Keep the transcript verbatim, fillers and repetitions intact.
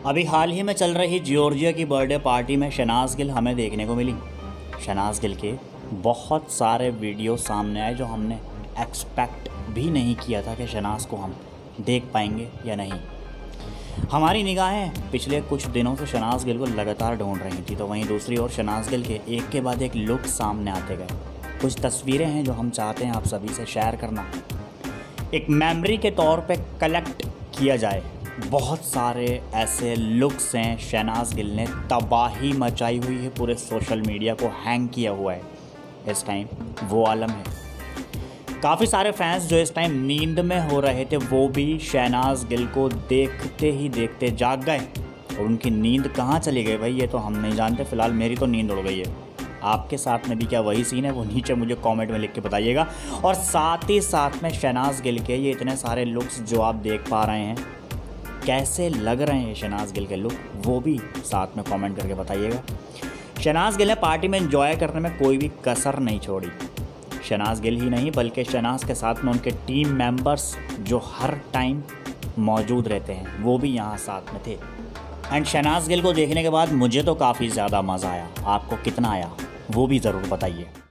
अभी हाल ही में चल रही जॉर्जिया की बर्थडे पार्टी में शहनाज गिल हमें देखने को मिली। शहनाज गिल के बहुत सारे वीडियो सामने आए जो हमने एक्सपेक्ट भी नहीं किया था कि शहनाज को हम देख पाएंगे या नहीं। हमारी निगाहें पिछले कुछ दिनों से शहनाज गिल को लगातार ढूंढ रही थी, तो वहीं दूसरी ओर शहनाज गिल के एक के बाद एक लुक सामने आते गए। कुछ तस्वीरें हैं जो हम चाहते हैं आप सभी से शेयर करना, एक मेमोरी के तौर पे कलेक्ट किया जाए। बहुत सारे ऐसे लुक्स हैं, शहनाज गिल ने तबाही मचाई हुई है, पूरे सोशल मीडिया को हैंग किया हुआ है। इस टाइम वो आलम है, काफ़ी सारे फैंस जो इस टाइम नींद में हो रहे थे वो भी शहनाज गिल को देखते ही देखते जाग गए, और उनकी नींद कहाँ चली गई भाई ये तो हम नहीं जानते। फ़िलहाल मेरी तो नींद उड़ गई है। आपके साथ में भी क्या वही सीन है, वो नीचे मुझे कमेंट में लिख के बताइएगा। और साथ ही साथ में शहनाज गिल के ये इतने सारे लुक्स जो आप देख पा रहे हैं, कैसे लग रहे हैं शहनाज गिल के लुक, वो भी साथ में कमेंट करके बताइएगा। शहनाज गिल ने पार्टी में एंजॉय करने में कोई भी कसर नहीं छोड़ी। शहनाज गिल ही नहीं बल्कि शहनाज के साथ में उनके टीम मेंबर्स जो हर टाइम मौजूद रहते हैं वो भी यहाँ साथ में थे। एंड शहनाज गिल को देखने के बाद मुझे तो काफ़ी ज़्यादा मज़ा आया। आपको कितना आया वो भी ज़रूर बताइए।